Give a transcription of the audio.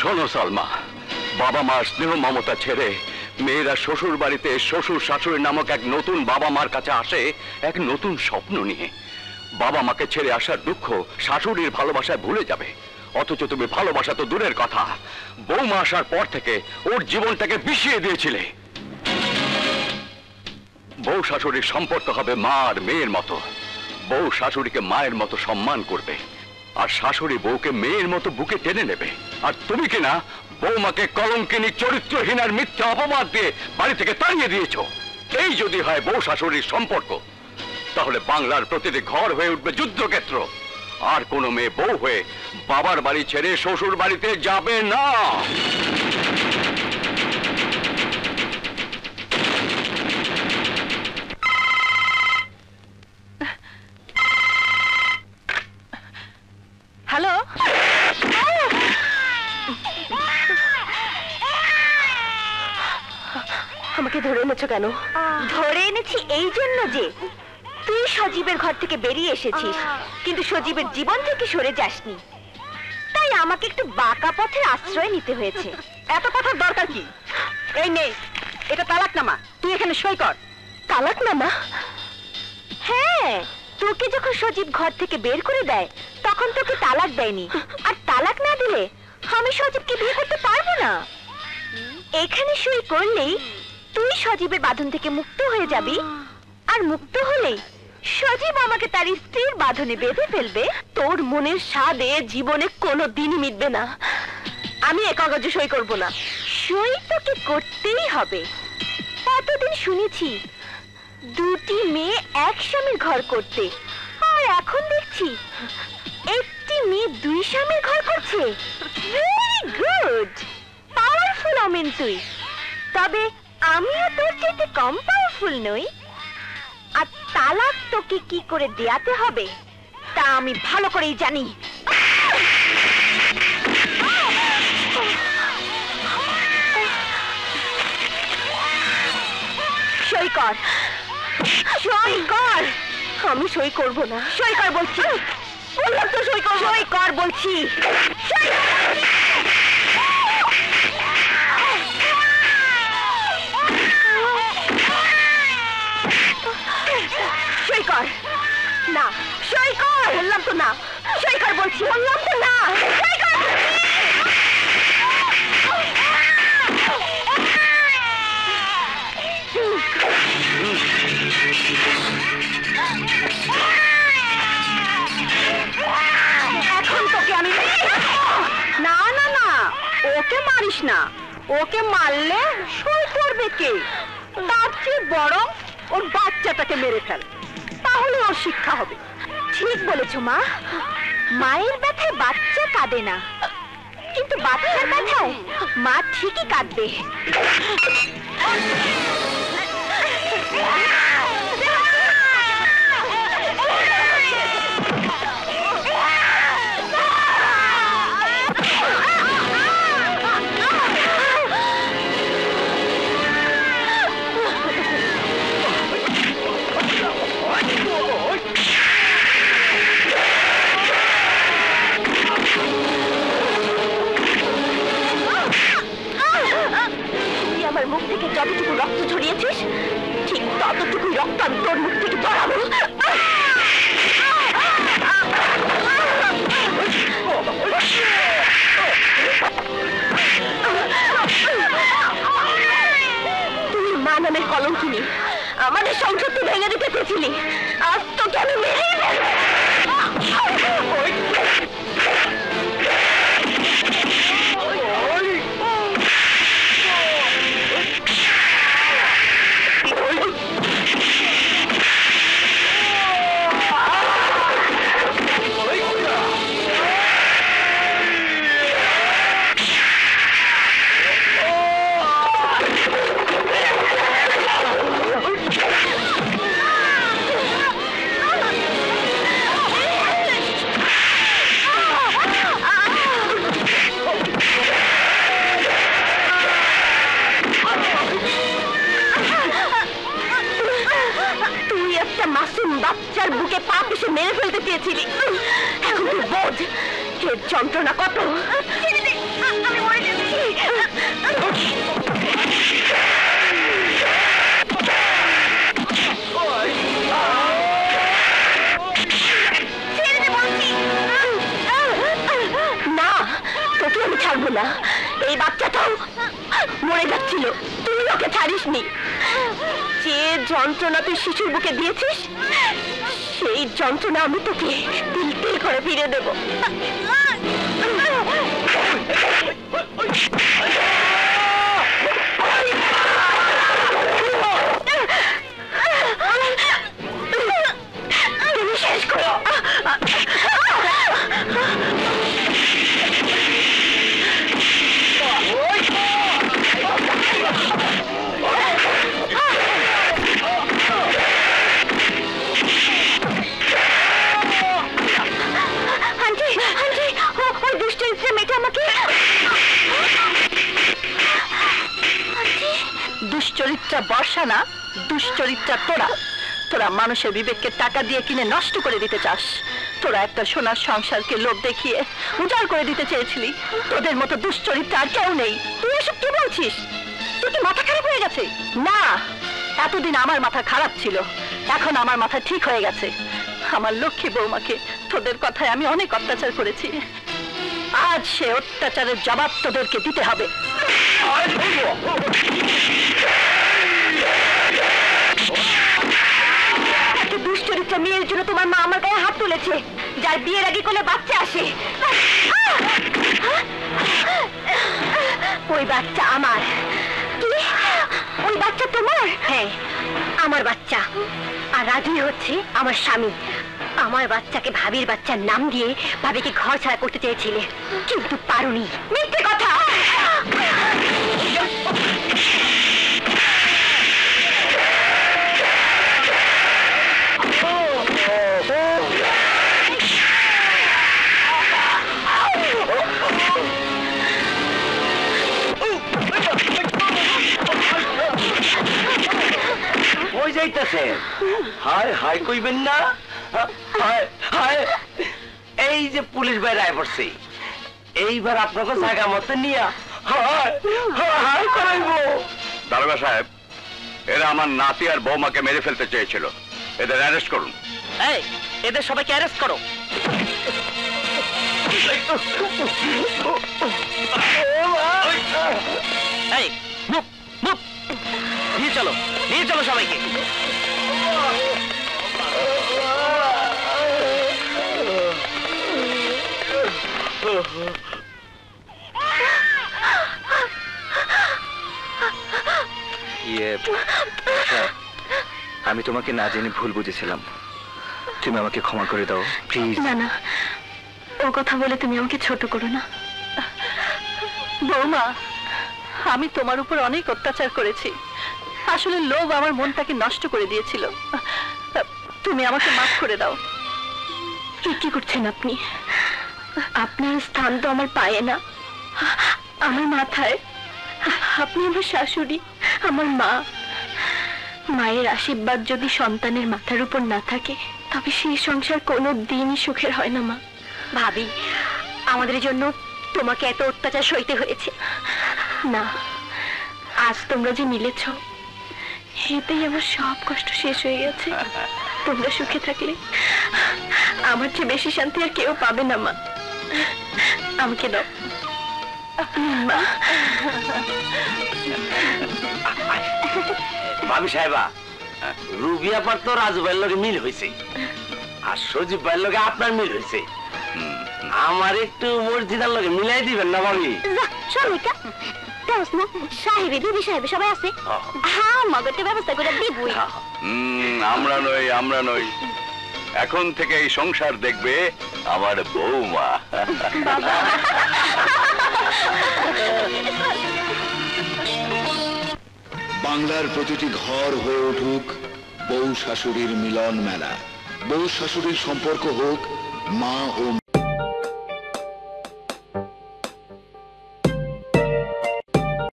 শোনো সালমা, বাবা মার স্নেহ মমতা ছেড়ে মেয়েরা শ্বশুর বাড়িতে শ্বশুর শাশুড়ি নামক এক নতুন বাবা মার কাছে আসে এক নতুন স্বপ্ন নিয়ে। বাবা মাকে ছেড়ে আসার দুঃখ শাশুড়ির ভালোবাসায় ভুলে যাবে, অথচ তুমি ভালোবাসা তো দূরের কথা, বৌমা আসার পর থেকে ওর জীবনটাকে বিষিয়ে দিয়েছিলে। বউ শাশুড়ির সম্পর্ক হবে মা আর মেয়ের মতো। বউ শাশুড়িকে মায়ের মতো সম্মান করবে, আর শাশুড়ি বউকে মেয়ের মতো বুকে টেনে নেবে। আর তুমি কিনা বৌমাকে কলঙ্কিনী চরিত্রহীন আর মিথ্যা অপবাদ দিয়ে বাড়ি থেকে তাড়িয়ে দিয়েছো। এই যদি হয় বউ শাশুড়ির সম্পর্ক, তাহলে বাংলার প্রতিটি ঘর হয়ে উঠবে যুদ্ধক্ষেত্র। আর কোনো মেয়ে বউ হয়ে বাবার বাড়ি ছেড়ে শ্বশুর বাড়িতে যাবে না। হ্যালো, আমাকে ধরে এনেছো কেন? ধরে এনেছি এই জন্য যে তুই সজীবের ঘর থেকে বেরিয়ে এসেছিস, কিন্তু সজীবের জীবন থেকে সরে যাসনি, তাই আমাকে একটু বাঁকা পথের আশ্রয় নিতে হয়েছে। এত কথার দরকার কি? এই নে, এটা তালাকনামা, তুই এখানে সই কর। তালাকনামা? হ্যাঁ, তোকে যখন সজীব ঘর থেকে বের করে দেয় তখন তোকে তালাক দেয়নি, আর তালাক না দিলে আমি সজীবকে বিয়ে করতে পারবো না। এখানে সই করলেই তুই সজীবের বাঁধন থেকে মুক্ত হয়ে যাবি, আর মুক্ত হলেই সজীব আমাকে তার স্ত্রীর বাঁধনে বেঁধে ফেলবে। তোর মনের স্বাদে জীবনে কোনো দিনই মিটবে না। আমি এ কাগজে সই করব না। সই তোকে করতেই হবে। এতদিন শুনেছি দুটি মেয়ে এক স্বামীর ঘর করতে, আর এখন দেখছি একটি মেয়ে দুই স্বামীর ঘর করছে। ভেরি গুড, পাওয়ারফুল ওমেন তুই। তবে আমিও তোর চাইতে কম পাওয়ারফুল নই, আর তালাক তোকে কি করে দেয়াতে হবে তা আমি ভালো করেই জানি। সই কর, সই কর। আমি সই করব না। সই কর বলছি। বললাম তো সই কর। সই কর বলছি। সই কর। না, সই কর। বললাম তো না। সই কর বলছি। বললাম তো না। সই কর। এখন তোকে আমি না না না, ওকে মারিস না। ওকে মারলে সই করবে কে? তার চেয়ে বরং ওর বাচ্চাটাকে মেরে ফেল, তাহলে ওর শিক্ষা হবে। ঠিক বলেছো মা, মায়ের ব্যথায় বাচ্চা কাঁদে না, কিন্তু বাচ্চার ব্যথায় মা ঠিকই কাঁদবে। আমার মুখ থেকে যতটুকু রক্ত ঝরিয়েছিস, ঠিক ততটুকু রক্ত আমি তোর মুখ থেকে ঝরাবো। তুই মা নামের কলঙ্কিনী, আমাদের সংসার তুই ভেঙে দিতে চেয়েছিলি, আজ তোকে আমি মেরে বাচ্চার বুকে পা পিষে মেরে ফেলতে চেয়েছিলি। এখন তুই বোঝ এর যন্ত্রণা কত। আমি না, তোকে আমি ছাড়বো না। এই বাচ্চাটাও মরে যাচ্ছিল, তুই ওকে ছাড়িসনি। যে যন্ত্রণা তুই শিশুর বুকে দিয়েছিস, সেই যন্ত্রণা আমি তোকে তিল তিল করে ফিরে দেবো। তুমি শেষ করো। দুশ্চরিত্রা বর্ষা না, দুশ্চরিত্রা তোরা। তোরা মানুষের বিবেককে টাকা দিয়ে কিনে নষ্ট করে দিতে চাস। তোরা একটা সোনার সংসারকে লোভ দেখিয়ে উজাড় করে দিতে চেয়েছিলি। তোদের মতো দুশ্চরিত্রা আর কেউ নেই। তুই এসব কি বলছিস? তুই কি মাথা খারাপ হয়ে গেছে? না, এতদিন আমার মাথা খারাপ ছিল, এখন আমার মাথা ঠিক হয়ে গেছে। আমার লক্ষ্মী বৌমাকে তোদের কথায় আমি অনেক অত্যাচার করেছি। আজ সে অত্যাচারের জবাব তোদেরকে দিতে হবে। একটা দুশ্চরিত্রা মেয়ের জন্য তোমার মা আমার গায়ে হাত তুলেছে, যার বিয়ের আগে কোলে বাচ্চা আসে। ওই বাচ্চা আমার। কি? ওই বাচ্চা তোমার? হ্যাঁ, আমার বাচ্চা। আর রাজুই হচ্ছে আমার স্বামী। আমার বাচ্চাকে ভাবির বাচ্চার নাম দিয়ে ভাবিকে ঘর ছাড়া করতে চেয়েছিলে, কিন্তু পারোনি। মিথ্যে কথা। কই যাইতেছেন? হায় হায় কইবেন না। হায় হায়, এই যে পুলিশ ভাই রায় পড়ছে, এইবার আপনাকে জায়গা মতো নিয়া হায় হায় করাইবো। দারোগা সাহেব, এরা আমার নাতি আর বৌমাকে মেরে ফেলতে চেয়েছিল, এদের অ্যারেস্ট করুন। এই, এদের সবাইকে অ্যারেস্ট করো। এই, মুভ মুভ, নিয়ে চলো, নিয়ে চলো সবাইকে। আমি তোমাকে না জেনে ভুল বুঝেছিলাম, তুমি আমাকে ক্ষমা করে দাও প্লিজ। না না, ও কথা বলে তুমি আমাকে ছোট করো না। বৌমা, আমি তোমার উপর অনেক অত্যাচার করেছি। আসলে লোভ আমার মনটাকে নষ্ট করে দিয়েছিল। তুমি আমাকে মাফ করে দাও। কি করছেন আপনি? আপনার স্থান তো আমার পায়ে না, আমার মাথায়। আপনি আমার শাশুড়ি, আমার মা। মায়ের আশীর্বাদ যদি সন্তানের মাথার উপর না থাকে, তবে সেই সংসার কোনো দিনই সুখের হয় না মা। ভাবি, আমাদের জন্য তোমাকে এত অত্যাচার সইতে হয়েছে। না, আজ তোমরা যে মিলেছ, এতেই আমার সব কষ্ট শেষ হয়ে গেছে। তোমরা সুখে থাকলে আমার চেয়ে বেশি শান্তি আর কেউ পাবে না মা। আমাকে দাও মা। ভাবি সাহেবা, রুবি আপার তো রাজু ভাইয়ের লগে মিল হয়েছে, আর সজীব ভাইয়ের লগে আপনার মিল হয়েছে। আমার একটু মসজিদের লগে মিলাই দিবেন না ভাবি? সাহেবে দিদি সাহেবে সবাই আছে। হ্যাঁ, মগজে ব্যবস্থা করে দিবই। আমরা নই, আমরা নই, এখন থেকে এই সংসার দেখবে আমার বৌমা। বাংলার প্রতিটি ঘর হয়ে উঠুক বউ শাশুড়ির মিলন মেলা। বউ শাশুড়ির সম্পর্ক হোক মা ও